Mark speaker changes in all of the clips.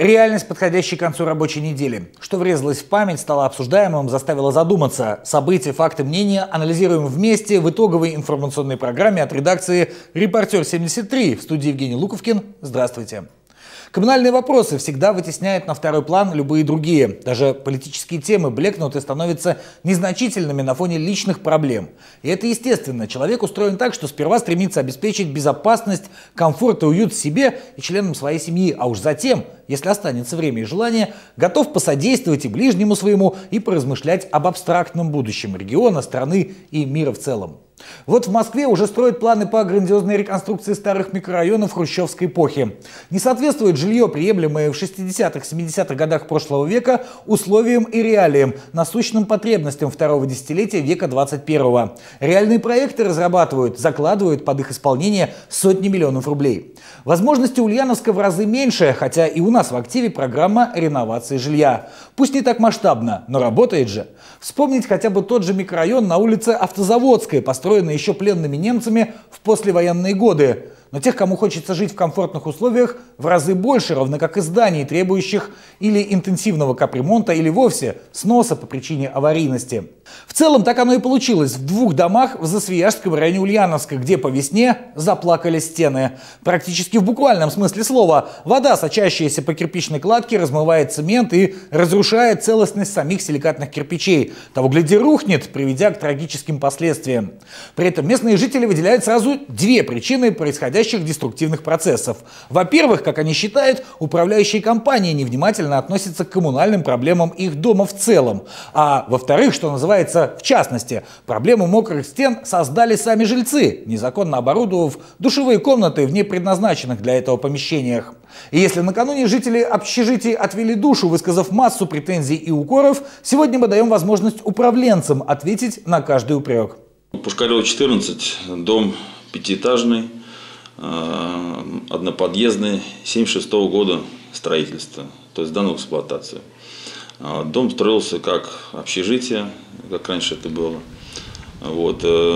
Speaker 1: Реальность, подходящей к концу рабочей недели. Что врезалось в память, стало обсуждаемым, заставило задуматься. События, факты, мнения анализируем вместе в итоговой информационной программе от редакции «Репортер-73». В студии Евгений Луковкин. Здравствуйте. Коммунальные вопросы всегда вытесняют на второй план любые другие. Даже политические темы блекнут и становятся незначительными на фоне личных проблем. И это естественно. Человек устроен так, что сперва стремится обеспечить безопасность, комфорт и уют себе и членам своей семьи, а уж затем, если останется время и желание, готов посодействовать и ближнему своему, и поразмышлять об абстрактном будущем региона, страны и мира в целом. Вот в Москве уже строят планы по грандиозной реконструкции старых микрорайонов хрущевской эпохи. Не соответствует жилье, приемлемое в 60-70-х годах прошлого века, условиям и реалиям, насущным потребностям второго десятилетия века 21-го. Реальные проекты разрабатывают, закладывают под их исполнение сотни миллионов рублей. Возможности Ульяновска в разы меньше, хотя и у нас в активе программа реновации жилья. Пусть не так масштабно, но работает же. Вспомнить хотя бы тот же микрорайон на улице Автозаводской, построенный еще пленными немцами в послевоенные годы. Но тех, кому хочется жить в комфортных условиях, в разы больше, равно как и зданий, требующих или интенсивного капремонта, или вовсе сноса по причине аварийности. В целом так оно и получилось в двух домах в Засвияжском районе Ульяновска, где по весне заплакали стены. Практически в буквальном смысле слова. Вода, сочащаяся по кирпичной кладке, размывает цемент и разрушает целостность самих силикатных кирпичей. Того гляди рухнет, приведя к трагическим последствиям. При этом местные жители выделяют сразу две причины происходящих деструктивных процессов. Во-первых, как они считают, управляющие компании невнимательно относятся к коммунальным проблемам их дома в целом. А во-вторых, что называется, в частности, проблему мокрых стен создали сами жильцы, незаконно оборудовав душевые комнаты в непредназначенных для этого помещениях. И если накануне жители общежитий отвели душу, высказав массу претензий и укоров, сегодня мы даем возможность управленцам ответить на каждый упрек.
Speaker 2: Пушкарева, 14, дом пятиэтажный, одноподъездный, 1976 года строительства, то есть сдан в эксплуатацию. Дом строился как общежитие, как раньше это было. Вот,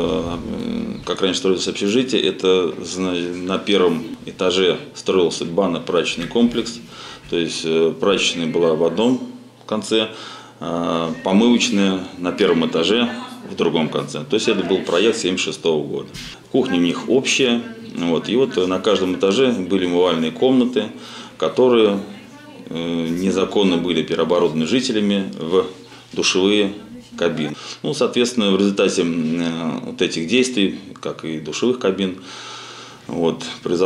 Speaker 2: как раньше строилось общежитие, это на первом этаже строился банно-прачечный комплекс, то есть прачечная была в одном конце, помывочная на первом этаже в другом конце. То есть это был проект 1976 года. Кухня у них общая. Вот, и вот на каждом этаже были умывальные комнаты, которые незаконно были переоборудованы жителями в душевые кабины. Ну, соответственно, в результате вот этих действий, как и душевых кабин, вот,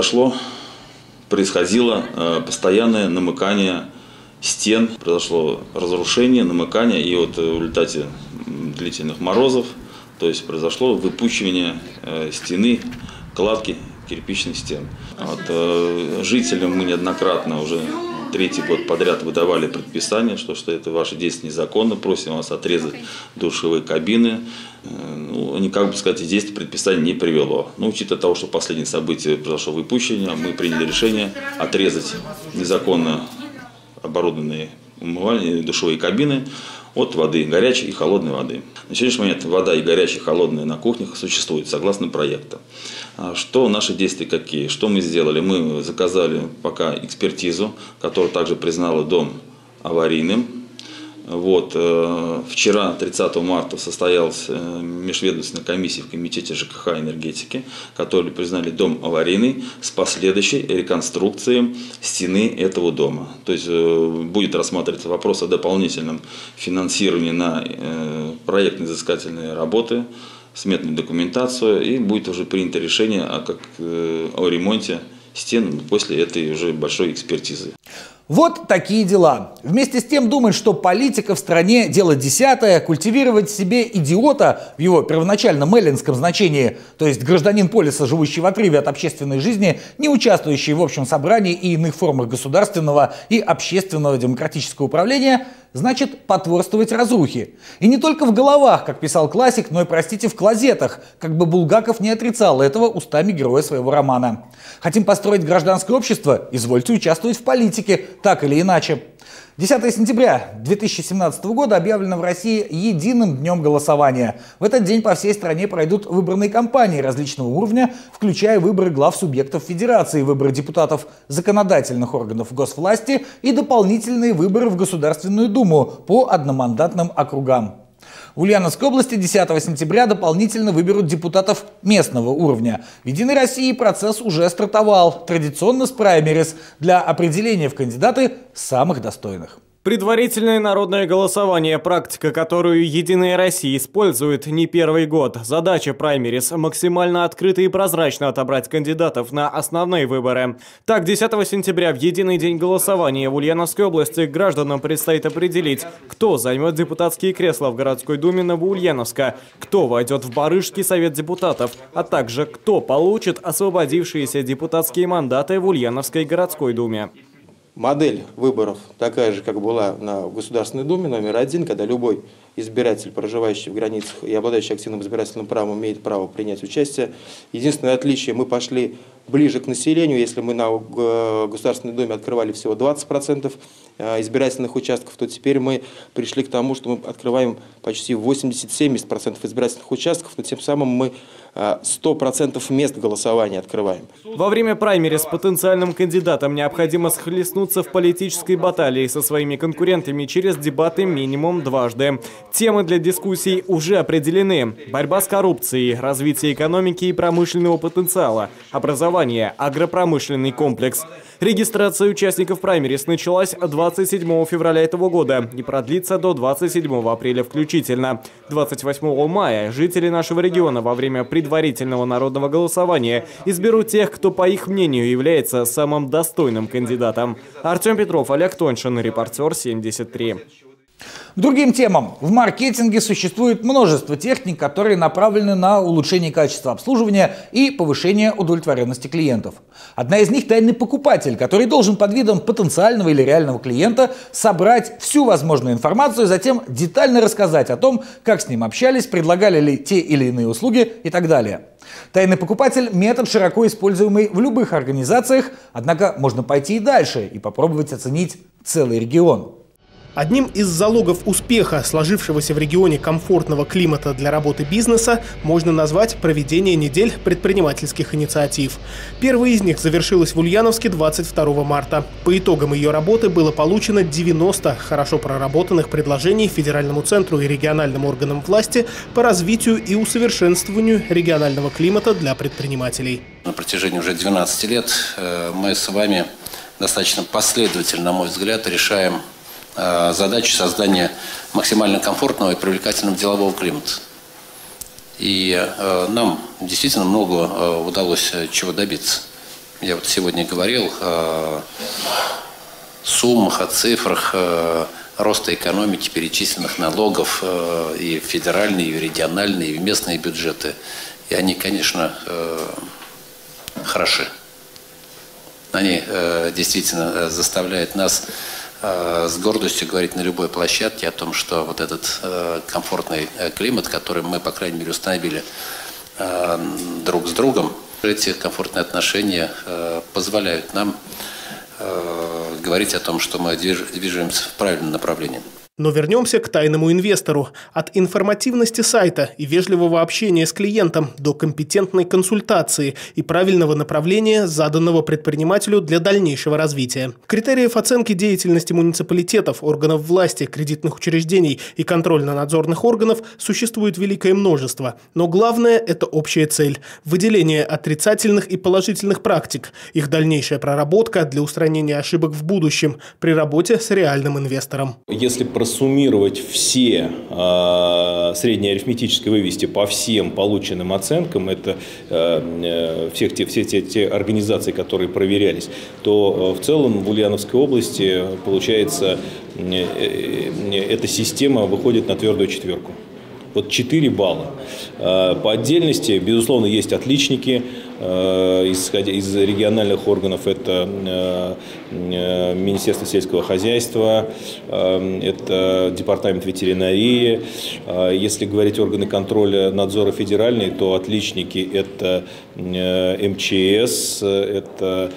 Speaker 2: происходило постоянное намыкание стен, произошло разрушение, намыкание, и вот в результате длительных морозов, то есть произошло выпучивание стены, кладки кирпичных стен. Вот, жителям мы неоднократно уже третий год подряд выдавали предписание, что это ваши действия незаконно, просим вас отрезать душевые кабины. Ну, они, как бы сказать, действие предписания не привело. Но учитывая того, что последнее событие произошло выпущение, мы приняли решение отрезать незаконно оборудованные умывальные душевые кабины от воды, горячей и холодной воды. На сегодняшний момент вода и горячая, и холодная на кухнях существует согласно проекту. Что наши действия какие? Что мы сделали? Мы заказали пока экспертизу, которая также признала дом аварийным. Вот, вчера, 30 марта, состоялась межведомственная комиссия в Комитете ЖКХ и энергетики, которые признали дом аварийный с последующей реконструкцией стены этого дома. То есть будет рассматриваться вопрос о дополнительном финансировании на проектно-изыскательные работы, сметную документацию, и будет уже принято решение о ремонте стен после этой уже большой экспертизы.
Speaker 1: Вот такие дела. Вместе с тем думать, что политика в стране дело десятое, культивировать себе идиота в его первоначальном эллинском значении, то есть гражданин полиса, живущий в отрыве от общественной жизни, не участвующий в общем собрании и иных формах государственного и общественного демократического управления, значит потворствовать разрухе. И не только в головах, как писал классик, но и, простите, в клозетах, как бы Булгаков не отрицал этого устами героя своего романа. Хотим построить гражданское общество? Извольте участвовать в политике, так или иначе. 10 сентября 2017 года объявлено в России единым днем голосования. В этот день по всей стране пройдут выборные кампании различного уровня, включая выборы глав субъектов федерации, выборы депутатов законодательных органов госвласти и дополнительные выборы в Государственную Думу по одномандатным округам. В Ульяновской области 10 сентября дополнительно выберут депутатов местного уровня. В «Единой России» процесс уже стартовал, традиционно с праймерис, для определения в кандидаты самых достойных.
Speaker 3: Предварительное народное голосование – практика, которую «Единая Россия» использует не первый год. Задача праймерис – максимально открыто и прозрачно отобрать кандидатов на основные выборы. Так, 10 сентября в единый день голосования в Ульяновской области гражданам предстоит определить, кто займет депутатские кресла в городской думе Новоульяновска, кто войдет в Барышский совет депутатов, а также кто получит освободившиеся депутатские мандаты в Ульяновской городской думе.
Speaker 4: Модель выборов такая же, как была на Государственной Думе номер 1, когда любой избиратель, проживающий в границах и обладающий активным избирательным правом, имеет право принять участие. Единственное отличие, мы пошли ближе к населению. Если мы на Государственной Думе открывали всего 20% избирательных участков, то теперь мы пришли к тому, что мы открываем почти 80-70% избирательных участков, но тем самым мы 100% мест голосования открываем.
Speaker 3: Во время праймерис потенциальным кандидатам необходимо схлестнуться в политической баталии со своими конкурентами через дебаты минимум дважды. Темы для дискуссий уже определены. Борьба с коррупцией, развитие экономики и промышленного потенциала, образование, агропромышленный комплекс. Регистрация участников праймерис началась 27 февраля этого года и продлится до 27 апреля включительно. 28 мая жители нашего региона во время предварительного народного голосования изберут тех, кто, по их мнению, является самым достойным кандидатом. Артем Петров, Олег Тоньшин, репортер 73.
Speaker 1: К другим темам. В маркетинге существует множество техник, которые направлены на улучшение качества обслуживания и повышение удовлетворенности клиентов. Одна из них – тайный покупатель, который должен под видом потенциального или реального клиента собрать всю возможную информацию, затем детально рассказать о том, как с ним общались, предлагали ли те или иные услуги и так далее. Тайный покупатель – метод, широко используемый в любых организациях, однако можно пойти и дальше и попробовать оценить целый регион.
Speaker 5: Одним из залогов успеха сложившегося в регионе комфортного климата для работы бизнеса можно назвать проведение недель предпринимательских инициатив. Первая из них завершилась в Ульяновске 22 марта. По итогам ее работы было получено 90 хорошо проработанных предложений Федеральному центру и региональным органам власти по развитию и усовершенствованию регионального климата для предпринимателей.
Speaker 6: На протяжении уже 12 лет мы с вами достаточно последовательно, на мой взгляд, решаем задачу создания максимально комфортного и привлекательного делового климата. И нам действительно много удалось чего добиться. Я вот сегодня говорил о суммах, о цифрах роста экономики, перечисленных налогов и федеральные, и региональные, и местные бюджеты. И они, конечно, хороши. Они действительно заставляют нас с гордостью говорить на любой площадке о том, что вот этот комфортный климат, который мы, по крайней мере, установили друг с другом, эти комфортные отношения позволяют нам говорить о том, что мы движемся в правильном направлении.
Speaker 5: Но вернемся к тайному инвестору. От информативности сайта и вежливого общения с клиентом до компетентной консультации и правильного направления, заданного предпринимателю для дальнейшего развития. Критериев оценки деятельности муниципалитетов, органов власти, кредитных учреждений и контрольно-надзорных органов существует великое множество. Но главное – это общая цель – выделение отрицательных и положительных практик, их дальнейшая проработка для устранения ошибок в будущем при работе с реальным инвестором.
Speaker 7: Если суммировать все среднеарифметическое вывести по всем полученным оценкам, это все те организации, которые проверялись, то в целом в Ульяновской области, получается, эта система выходит на твердую четверку. Вот 4 балла. По отдельности, безусловно, есть отличники, исходя из региональных органов, это Министерство сельского хозяйства, это Департамент ветеринарии. Если говорить органы контроля надзора федеральные, то отличники – это МЧС, это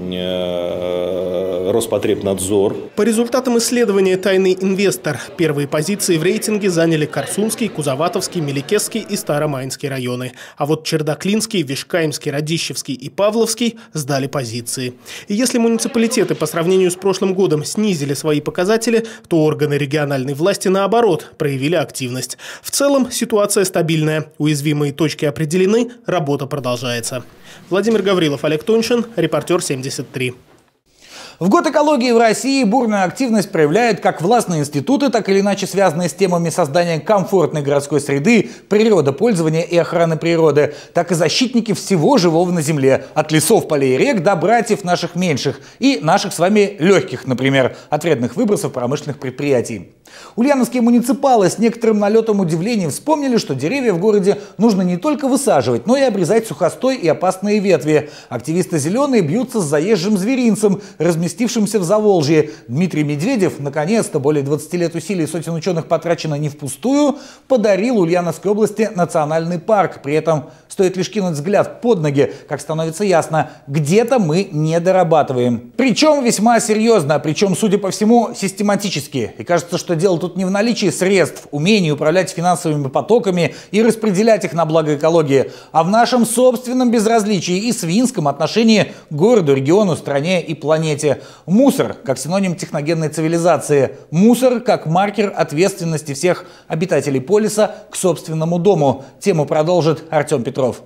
Speaker 7: Роспотребнадзор.
Speaker 5: По результатам исследования «Тайный инвестор» первые позиции в рейтинге заняли Корсунский, Кузоватовский, Меликесский и Старомайнский районы. А вот Чердаклинский, Вишкаимский, Радищевский и Павловский сдали позиции. И если муниципалитеты по сравнению с прошлым годом снизили свои показатели, то органы региональной власти, наоборот, проявили активность. В целом ситуация стабильная. Уязвимые точки определены, работа продолжается. Владимир Гаврилов, Олег Тоньшин, Репортер 73.
Speaker 1: В год экологии в России бурную активность проявляют как властные институты, так или иначе связанные с темами создания комфортной городской среды, природопользования и охраны природы, так и защитники всего живого на земле, от лесов, полей и рек до братьев наших меньших и наших с вами легких, например, от вредных выбросов промышленных предприятий. Ульяновские муниципалы с некоторым налетом удивления вспомнили, что деревья в городе нужно не только высаживать, но и обрезать сухостой и опасные ветви. Активисты «Зеленые» бьются с заезжим зверинцем, разместившимся в Заволжье. Дмитрий Медведев, наконец-то, более 20 лет усилий сотен ученых потрачено не впустую, подарил Ульяновской области национальный парк. При этом стоит лишь кинуть взгляд под ноги, как становится ясно, где-то мы не дорабатываем. Причем весьма серьезно, причем, судя по всему, систематически. И кажется, что дело тут не в наличии средств, умении управлять финансовыми потоками и распределять их на благо экологии, а в нашем собственном безразличии и свинском отношении к городу, региону, стране и планете. Мусор как синоним техногенной цивилизации. Мусор как маркер ответственности всех обитателей полиса к собственному дому. Тему продолжит Артем Петров.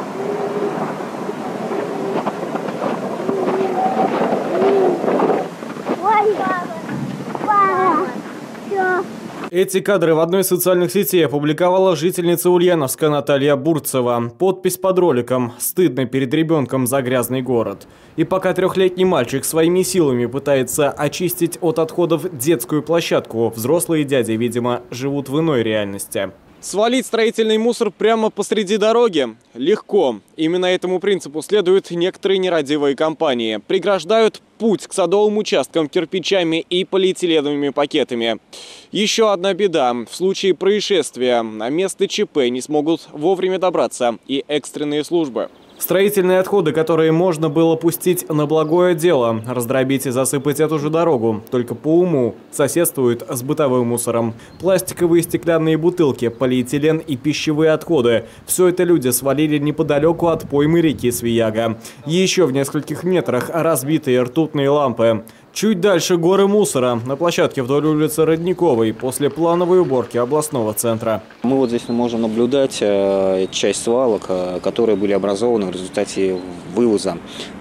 Speaker 3: Эти кадры в одной из социальных сетей опубликовала жительница Ульяновска Наталья Бурцева. Подпись под роликом: «Стыдно перед ребенком за грязный город». И пока трехлетний мальчик своими силами пытается очистить от отходов детскую площадку, взрослые дяди, видимо, живут в иной реальности. Свалить строительный мусор прямо посреди дороги? Легко. Именно этому принципу следуют некоторые нерадивые компании. Преграждают путь к садовым участкам кирпичами и полиэтиленовыми пакетами. Еще одна беда. В случае происшествия на место ЧП не смогут вовремя добраться и экстренные службы. Строительные отходы, которые можно было пустить на благое дело, раздробить и засыпать эту же дорогу, только по уму, соседствуют с бытовым мусором. Пластиковые и стеклянные бутылки, полиэтилен и пищевые отходы – все это люди свалили неподалеку от поймы реки Свияга. Еще в нескольких метрах разбитые ртутные лампы. Чуть дальше горы мусора на площадке вдоль улицы Родниковой после плановой уборки областного центра.
Speaker 8: Мы вот здесь можем наблюдать часть свалок, которые были образованы в результате вывоза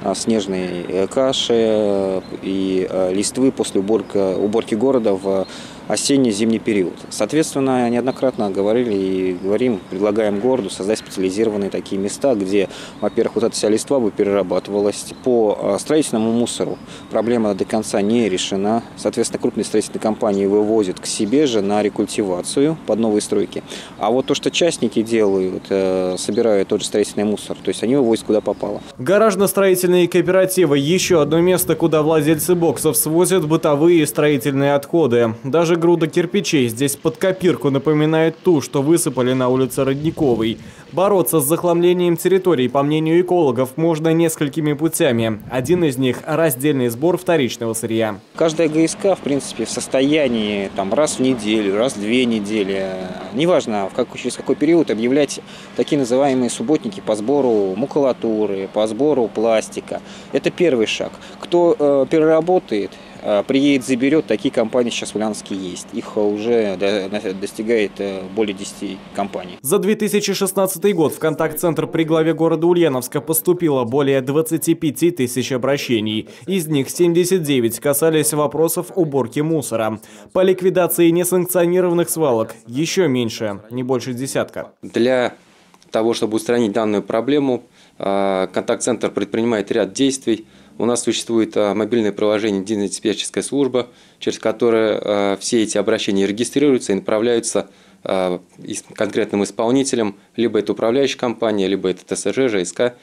Speaker 8: снежной каши и листвы после уборки города в осенне-зимний период. Соответственно, неоднократно говорили и говорим, предлагаем городу создать специализированные такие места, где, во-первых, вот эта вся листва бы перерабатывалась. По строительному мусору проблема до конца не решена. Соответственно, крупные строительные компании вывозят к себе же на рекультивацию под новые стройки. А вот то, что частники делают, собирают тот же строительный мусор, то есть они вывозят куда попало.
Speaker 3: Гаражно-строительные кооперативы – еще одно место, куда владельцы боксов свозят бытовые и строительные отходы. Даже груда кирпичей здесь под копирку напоминает ту, что высыпали на улице Родниковой. Бороться с захламлением территорий, по мнению экологов, можно несколькими путями. Один из них – раздельный сбор вторичного сырья.
Speaker 8: Каждая ГСК, в принципе, в состоянии раз в неделю, раз в 2 недели, неважно через какой период, объявлять такие называемые субботники по сбору макулатуры, по сбору пластика. Это первый шаг. Кто переработает, приедет, заберет, такие компании сейчас в Ульяновске есть. Их уже достигает более 10 компаний.
Speaker 3: За 2016 год в контакт-центр при главе города Ульяновска поступило более 25 тысяч обращений. Из них 79 касались вопросов уборки мусора. По ликвидации несанкционированных свалок еще меньше, не больше десятка.
Speaker 9: Для того, чтобы устранить данную проблему, контакт-центр предпринимает ряд действий. У нас существует мобильное приложение «Единая диспетчерская служба», через которое все эти обращения регистрируются и направляются конкретным исполнителям, либо это управляющая компания, либо это ТСЖ, ЖСК.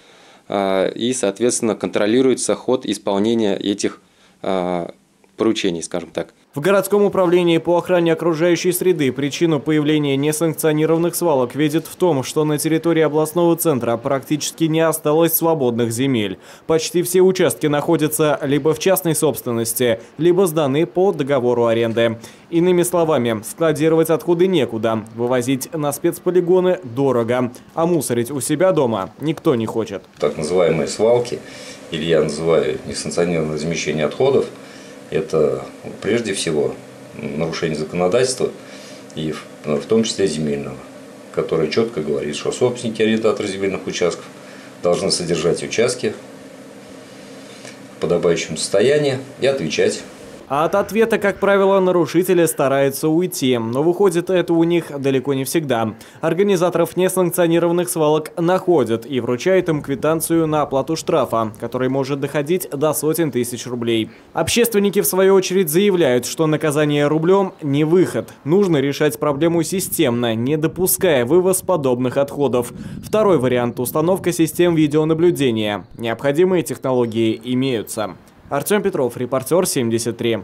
Speaker 9: и, соответственно, контролируется ход исполнения этих поручений, скажем так.
Speaker 3: В городском управлении по охране окружающей среды причину появления несанкционированных свалок видят в том, что на территории областного центра практически не осталось свободных земель. Почти все участки находятся либо в частной собственности, либо сданы по договору аренды. Иными словами, складировать отходы некуда, вывозить на спецполигоны дорого, а мусорить у себя дома никто не хочет.
Speaker 10: Так называемые свалки, или я называю несанкционированное размещение отходов, это прежде всего нарушение законодательства, и в том числе земельного, которое четко говорит, что собственники, арендаторы земельных участков должны содержать участки в подобающем состоянии и отвечать.
Speaker 3: А от ответа, как правило, нарушители стараются уйти, но выходит это у них далеко не всегда. Организаторов несанкционированных свалок находят и вручают им квитанцию на оплату штрафа, который может доходить до сотен тысяч рублей. Общественники, в свою очередь, заявляют, что наказание рублем не выход. Нужно решать проблему системно, не допуская вывоз подобных отходов. Второй вариант – установка систем видеонаблюдения. Необходимые технологии имеются. Артем Петров, репортер 73.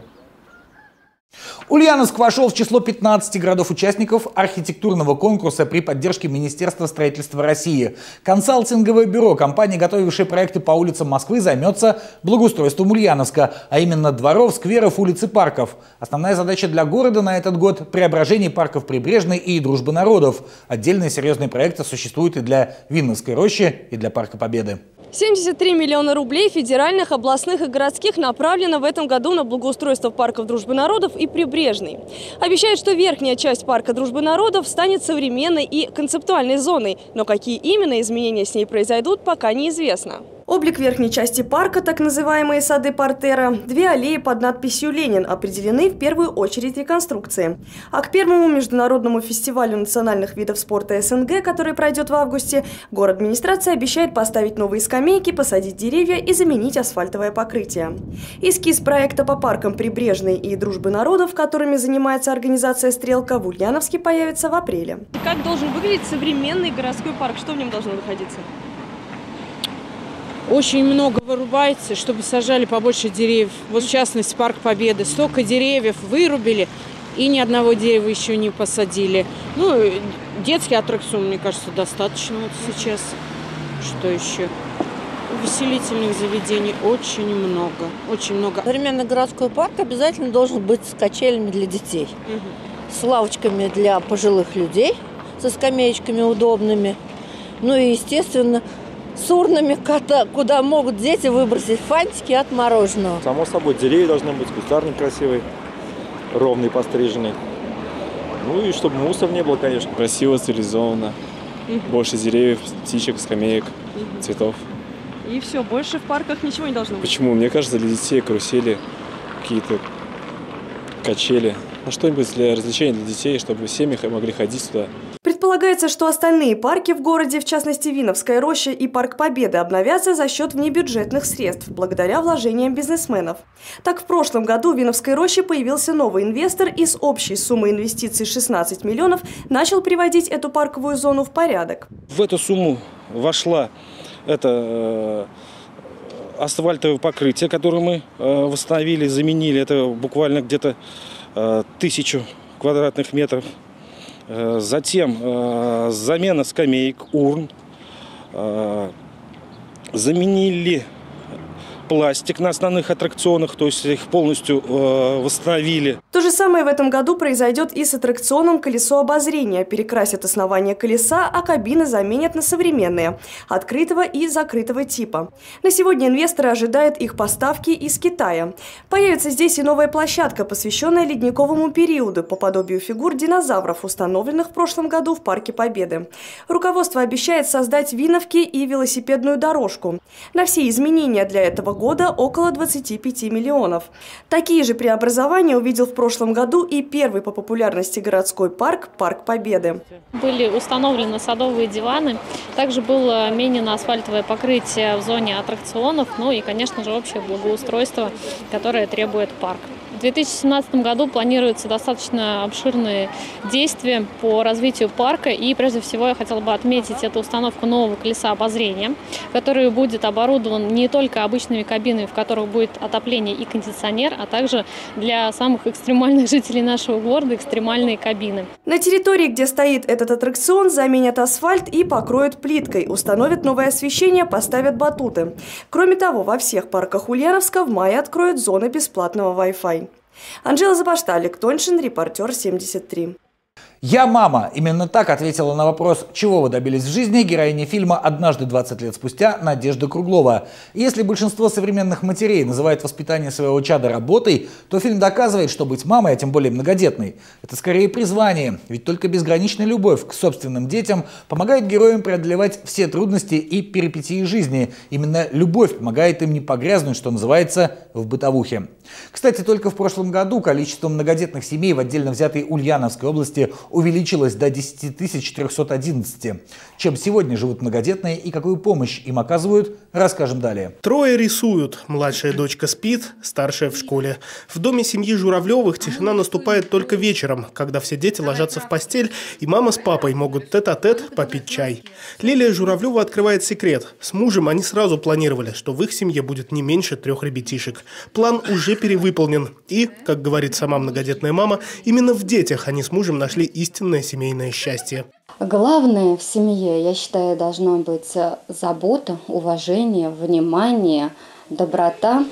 Speaker 1: Ульяновск вошел в число 15 городов-участников архитектурного конкурса при поддержке Министерства строительства России. Консалтинговое бюро компании, готовившей проекты по улицам Москвы, займется благоустройством Ульяновска, а именно дворов, скверов, улиц и парков. Основная задача для города на этот год – преображение парков Прибрежной и Дружбы народов. Отдельные серьезные проекты существуют и для Винновской рощи, и для Парка Победы.
Speaker 11: 73 миллиона рублей федеральных, областных и городских направлено в этом году на благоустройство парков Дружбы народов и Прибрежной. Обещают, что верхняя часть парка Дружбы народов станет современной и концептуальной зоной, но какие именно изменения с ней произойдут, пока неизвестно. Облик верхней части парка, так называемые сады Портера, две аллеи под надписью «Ленин» определены в первую очередь реконструкции. А к первому международному фестивалю национальных видов спорта СНГ, который пройдет в августе, город-администрация обещает поставить новые скамейки, посадить деревья и заменить асфальтовое покрытие. Эскиз проекта по паркам Прибрежной и Дружбы народов, которыми занимается организация «Стрелка», в Ульяновске появится в апреле. Как должен выглядеть современный городской парк? Что в нем должно находиться?
Speaker 12: Очень много вырубается, чтобы сажали побольше деревьев. Вот в частности Парк Победы. Столько деревьев вырубили и ни одного дерева еще не посадили. Ну, детский аттракцион, мне кажется, достаточно вот сейчас. Что еще? Увеселительных заведений очень много, очень много.
Speaker 13: Современный городской парк обязательно должен быть с качелями для детей. С лавочками для пожилых людей, со скамеечками удобными. Ну и, естественно, с урнами, куда могут дети выбросить фантики от мороженого.
Speaker 14: Само собой, деревья должны быть, кустарник красивый, ровный, постриженный. Ну и чтобы мусор не было, конечно.
Speaker 15: Красиво, цивилизованно. Больше деревьев, птичек, скамеек, цветов.
Speaker 11: И все, больше в парках ничего не должно быть?
Speaker 15: Почему? Мне кажется, для детей карусели, какие-то качели. Ну, что-нибудь для развлечений для детей, чтобы семьи могли ходить туда.
Speaker 11: Предполагается, что остальные парки в городе, в частности Винновская роща и Парк Победы, обновятся за счет внебюджетных средств, благодаря вложениям бизнесменов. Так, в прошлом году в Винновской роще появился новый инвестор и с общей суммой инвестиций 16 миллионов начал приводить эту парковую зону в порядок.
Speaker 16: В эту сумму вошла это асфальтовое покрытие, которое мы восстановили, заменили. Это буквально где-то 1000 квадратных метров. Затем замена скамеек, урн, заменили пластик на основных аттракционах, то есть их полностью восстановили. То же самое в этом году произойдет и с аттракционом «Колесо обозрения». Перекрасят основание колеса, а кабины заменят на современные, открытого и закрытого типа. На сегодня инвесторы ожидают их поставки из Китая. Появится здесь и новая площадка, посвященная ледниковому периоду, по подобию фигур динозавров, установленных в прошлом году в Парке Победы. Руководство обещает создать в Винновке и велосипедную дорожку. На все изменения для этого
Speaker 11: года около 25 миллионов. Такие же преобразования увидел в прошлом году и первый по популярности городской парк – Парк Победы.
Speaker 17: Были установлены садовые диваны, также было менено асфальтовое покрытие в зоне аттракционов, ну и, конечно же, общее благоустройство, которое требует парк. В 2017 году планируются достаточно обширные действия по развитию парка. И прежде всего я хотела бы отметить эту установку нового колеса обозрения, который будет оборудован не только обычными кабинами, в которых будет отопление и кондиционер, а также для самых экстремальных жителей нашего города экстремальные кабины.
Speaker 11: На территории, где стоит этот аттракцион, заменят асфальт и покроют плиткой, установят новое освещение, поставят батуты. Кроме того, во всех парках Ульяновска в мае откроют зоны бесплатного Wi-Fi. Анжела Забашта, Олег Тоньшин, Репортер 73.
Speaker 1: «Я мама». Именно так ответила на вопрос, чего вы добились в жизни, героиня фильма «Однажды 20 лет спустя» Надежда Круглова. Если большинство современных матерей называет воспитание своего чада работой, то фильм доказывает, что быть мамой, а тем более многодетной, это скорее призвание. Ведь только безграничная любовь к собственным детям помогает героям преодолевать все трудности и перипетии жизни. Именно любовь помогает им не погрязнуть, что называется, в бытовухе. Кстати, только в прошлом году количество многодетных семей в отдельно взятой Ульяновской области увеличилось до 10 311. Чем сегодня живут многодетные и какую помощь им оказывают, расскажем далее.
Speaker 5: Трое рисуют. Младшая дочка спит, старшая в школе. В доме семьи Журавлевых тишина наступает только вечером, когда все дети ложатся в постель, и мама с папой могут тет-а-тет попить чай. Лилия Журавлева открывает секрет. С мужем они сразу планировали, что в их семье будет не меньше 3 ребятишек. План уже перевыполнен. И, как говорит сама многодетная мама, именно в детях они с мужем нашли истинное семейное счастье.
Speaker 18: Главное в семье, я считаю, должна быть забота, уважение, внимание, доброта,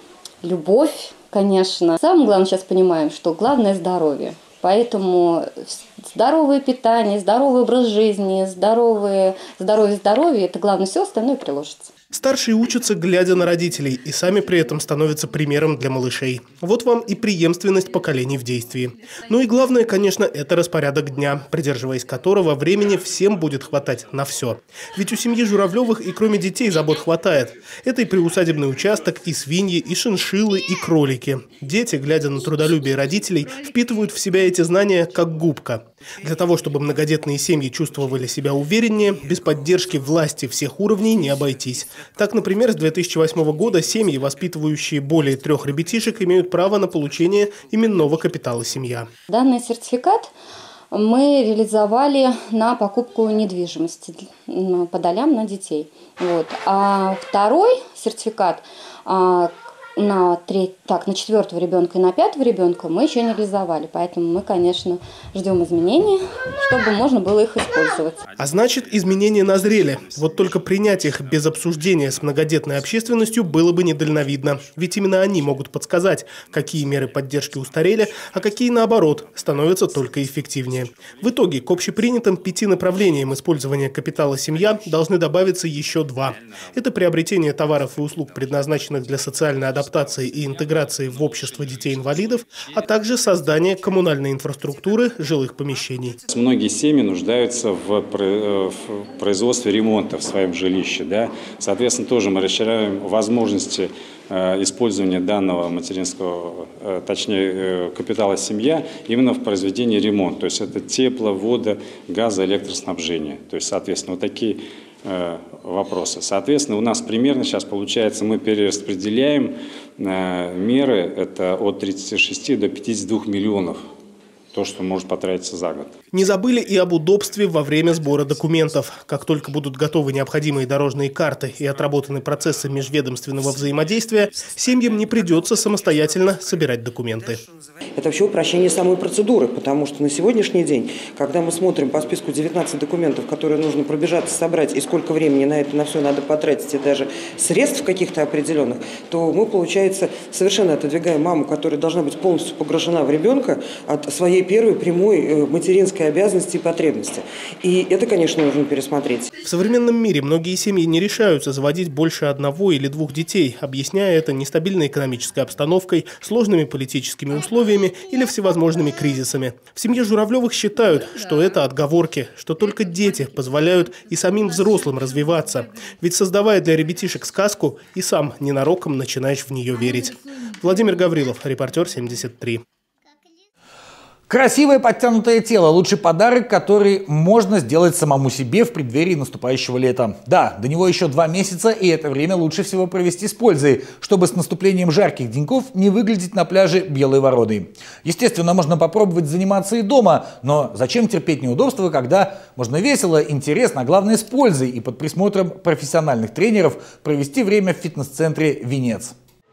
Speaker 18: любовь, конечно. Самое главное, сейчас понимаем, что главное – здоровье. Поэтому здоровое питание, здоровый образ жизни, здоровье – это главное, все остальное приложится.
Speaker 5: Старшие учатся, глядя на родителей, и сами при этом становятся примером для малышей. Вот вам и преемственность поколений в действии. Ну и главное, конечно, это распорядок дня, придерживаясь которого времени всем будет хватать на все. Ведь у семьи Журавлевых и кроме детей забот хватает. Это и приусадебный участок, и свиньи, и шиншиллы, и кролики. Дети, глядя на трудолюбие родителей, впитывают в себя эти знания как губка. Для того, чтобы многодетные семьи чувствовали себя увереннее, без поддержки власти всех уровней не обойтись. Так, например, с 2008 года семьи, воспитывающие более 3 ребятишек, имеют право на получение именного капитала «Семья».
Speaker 18: Данный сертификат мы реализовали на покупку недвижимости по долям на детей. Вот. А второй сертификат на 4-го ребенка и на 5-го ребенка мы еще не реализовали. Поэтому мы, конечно, ждем изменений, чтобы можно было их использовать.
Speaker 5: А значит, изменения назрели. Вот только принять их без обсуждения с многодетной общественностью было бы недальновидно. Ведь именно они могут подсказать, какие меры поддержки устарели, а какие, наоборот, становятся только эффективнее. В итоге к общепринятым 5 направлениям использования капитала «Семья» должны добавиться еще 2. Это приобретение товаров и услуг, предназначенных для социальной адаптации и интеграции в общество детей-инвалидов, а также создание коммунальной инфраструктуры жилых помещений.
Speaker 19: Многие семьи нуждаются в производстве ремонта в своем жилище. Да? Соответственно, тоже мы расширяем возможности использования данного материнского, точнее, капитала «Семья» именно в произведении ремонта. То есть это тепло, вода, газо, электроснабжение. То есть, соответственно, вот такие вопросы. Соответственно, у нас примерно сейчас получается, мы перераспределяем меры, это от 36 до 52 миллионов. То, что может потратиться за год.
Speaker 5: Не забыли и об удобстве во время сбора документов. Как только будут готовы необходимые дорожные карты и отработаны процессы межведомственного взаимодействия, семьям не придется самостоятельно собирать документы.
Speaker 20: Это вообще упрощение самой процедуры, потому что на сегодняшний день, когда мы смотрим по списку 19 документов, которые нужно пробежаться, собрать, и сколько времени на это на все надо потратить, и даже средств каких-то определенных, то мы, получается, совершенно отодвигаем маму, которая должна быть полностью погружена в ребенка от своей первой прямой материнской обязанности и потребности. И это, конечно, нужно пересмотреть.
Speaker 5: В современном мире многие семьи не решаются заводить больше одного или двух детей, объясняя это нестабильной экономической обстановкой, сложными политическими условиями или всевозможными кризисами. В семье Журавлевых считают, что это отговорки, что только дети позволяют и самим взрослым развиваться. Ведь создавая для ребятишек сказку, и сам ненароком начинаешь в нее верить. Владимир Гаврилов, репортер 73.
Speaker 1: Красивое подтянутое тело – лучший подарок, который можно сделать самому себе в преддверии наступающего лета. Да, до него еще 2 месяца, и это время лучше всего провести с пользой, чтобы с наступлением жарких деньков не выглядеть на пляже белой вороной. Естественно, можно попробовать заниматься и дома, но зачем терпеть неудобства, когда можно весело, интересно, а главное с пользой и под присмотром профессиональных тренеров провести время в фитнес-центре «Венец».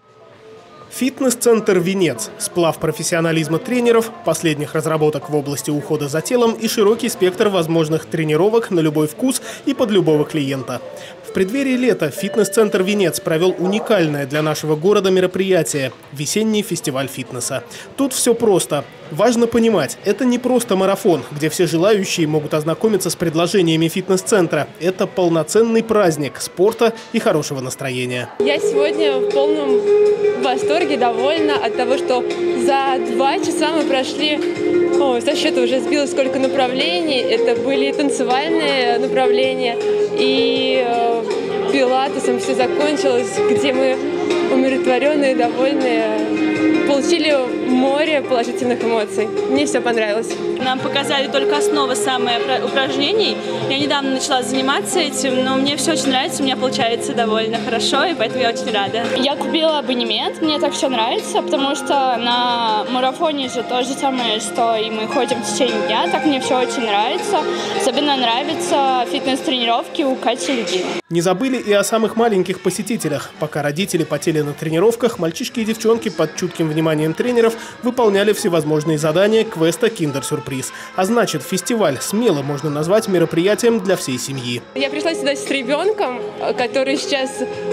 Speaker 5: Фитнес-центр «Венец» – сплав профессионализма тренеров, последних разработок в области ухода за телом и широкий спектр возможных тренировок на любой вкус и под любого клиента. В преддверии лета фитнес-центр «Венец» провел уникальное для нашего города мероприятие – весенний фестиваль фитнеса. Тут все просто. Важно понимать, это не просто марафон, где все желающие могут ознакомиться с предложениями фитнес-центра. Это полноценный праздник спорта и хорошего настроения.
Speaker 11: Я сегодня в полном восторге, довольна от того, что за 2 часа мы прошли, со счета уже сбилось сколько направлений. Это были танцевальные направления, и пилатесом все закончилось, где мы умиротворенные, довольные, получили море положительных эмоций. Мне все понравилось.
Speaker 21: Нам показали только основы самые упражнений. Я недавно начала заниматься этим, но мне все очень нравится, у меня получается довольно хорошо, и поэтому я очень рада. Я купила абонемент, мне так все нравится, потому что на марафоне же то же самое, что и мы ходим в течение дня, так мне все очень нравится. Особенно нравятся фитнес-тренировки у Кати Легин.
Speaker 5: Не забыли и о самых маленьких посетителях. Пока родители потели на тренировках, мальчишки и девчонки под чутким вниманием тренеров выполняли всевозможные задания квеста «Киндер-сюрприз». А значит, фестиваль смело можно назвать мероприятием для всей семьи.
Speaker 11: Я пришла сюда с ребенком, который сейчас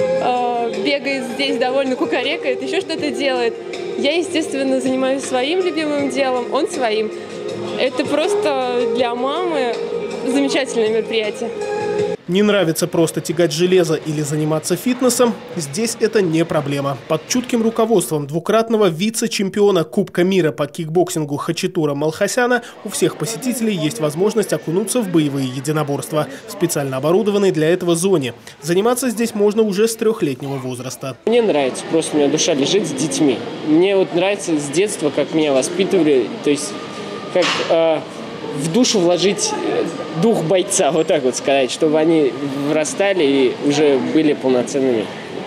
Speaker 11: бегает здесь, довольно кукарекает, еще что-то делает. Я, естественно, занимаюсь своим любимым делом, он своим. Это просто для мамы замечательное мероприятие.
Speaker 5: Не нравится просто тягать железо или заниматься фитнесом? Здесь это не проблема. Под чутким руководством двукратного вице-чемпиона Кубка мира по кикбоксингу Хачатура Малхасяна у всех посетителей есть возможность окунуться в боевые единоборства в специально оборудованной для этого зоне. Заниматься здесь можно уже с 3-летнего возраста.
Speaker 22: Мне нравится, просто у меня душа лежит с детьми. Мне вот нравится с детства, как меня воспитывали, то есть как в душу вложить дух бойца, вот так вот сказать, чтобы они вырастали и уже были полноценными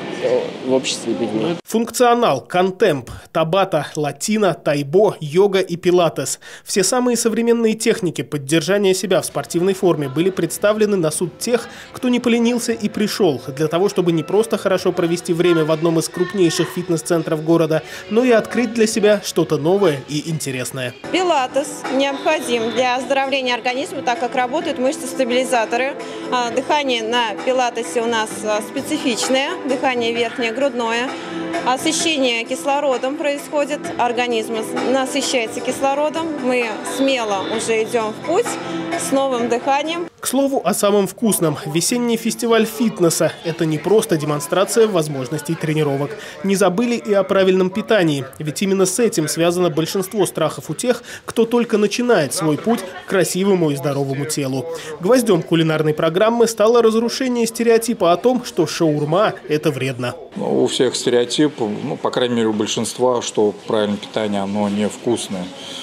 Speaker 22: в обществе людьми.
Speaker 5: Функционал, контемп, табата, латино, тайбо, йога и пилатес. Все самые современные техники поддержания себя в спортивной форме были представлены на суд тех, кто не поленился и пришел, для того, чтобы не просто хорошо провести время в одном из крупнейших фитнес-центров города, но и открыть для себя что-то новое и интересное.
Speaker 23: Пилатес необходим для оздоровления организма, так как работают мышцы-стабилизаторы. Дыхание на пилатесе у нас специфичное, дыхание верхнее, грудное. Осыщение кислородом происходит, организм насыщается кислородом, мы смело уже идем в путь с новым дыханием.
Speaker 5: К слову о самом вкусном. Весенний фестиваль фитнеса – это не просто демонстрация возможностей тренировок. Не забыли и о правильном питании, ведь именно с этим связано большинство страхов у тех, кто только начинает свой путь к красивому и здоровому телу. Гвоздем кулинарной программы стало разрушение стереотипа о том, что шаурма – это вредно.
Speaker 24: У всех стереотип, по крайней мере у большинства, что правильное питание, оно невкусное.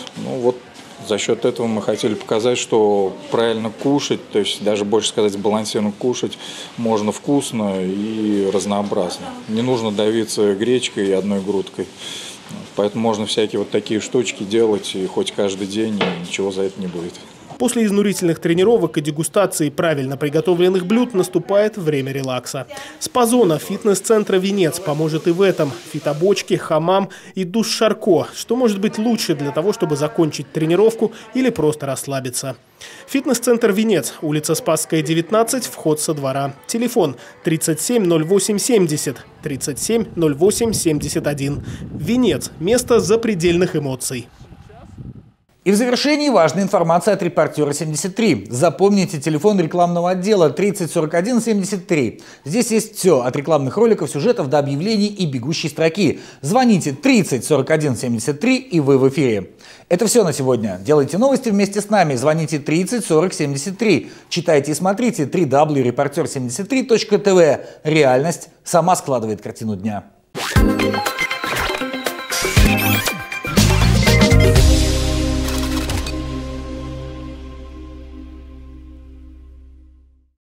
Speaker 24: За счет этого мы хотели показать, что правильно кушать, то есть даже больше сказать сбалансированно кушать, можно вкусно и разнообразно. Не нужно давиться гречкой и одной грудкой. Поэтому можно всякие вот такие штучки делать и хоть каждый день, и ничего за это не будет.
Speaker 5: После изнурительных тренировок и дегустации правильно приготовленных блюд наступает время релакса. Спа-зона фитнес-центра «Венец» поможет и в этом. Фитобочки, хамам и душ Шарко. Что может быть лучше для того, чтобы закончить тренировку или просто расслабиться? Фитнес-центр «Венец», улица Спасская, 19, вход со двора. Телефон 37 08 70, 37 08 71. «Венец» – место запредельных эмоций.
Speaker 1: И в завершении важная информация от репортера 73. Запомните телефон рекламного отдела 30 41 73. Здесь есть все от рекламных роликов, сюжетов до объявлений и бегущей строки. Звоните 30 41 73 и вы в эфире. Это все на сегодня. Делайте новости вместе с нами. Звоните 30 40 73. Читайте и смотрите www.reporter73.tv. Реальность сама складывает картину дня.